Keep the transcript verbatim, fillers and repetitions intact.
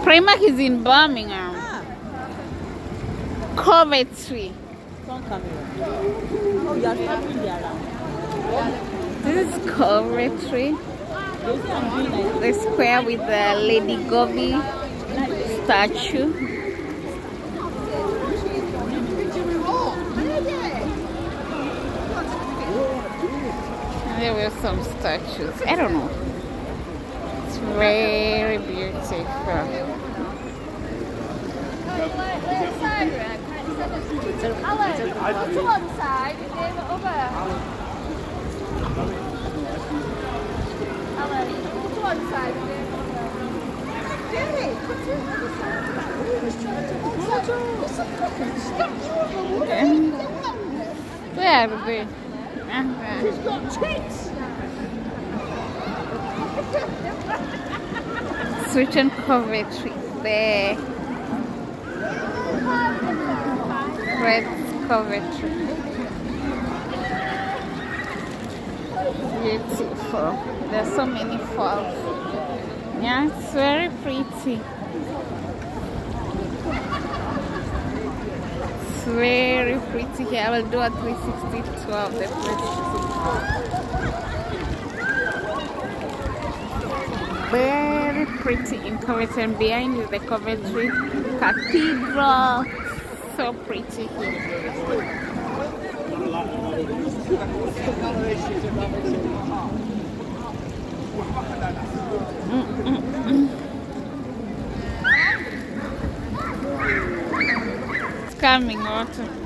Primark is in Birmingham. Ah. Coventry. Don't come here. Oh, you are traveling there around. This is Coventry. The square with the Lady Gobi statue. And there were some statues. I don't know. It's very beautiful. Alan, to one side, and then over. Alan, to one side, and then over. Jerry, come to the other side. Where are they? She's got tits! Switching Coventry there. Red Coventry. Beautiful. There's so many falls. Yeah, it's very pretty. It's very pretty here. I will do a three sixty tour of the place. Very pretty in Coventry, and behind is the Coventry Cathedral. So pretty here. Mm -mm -mm. It's coming water.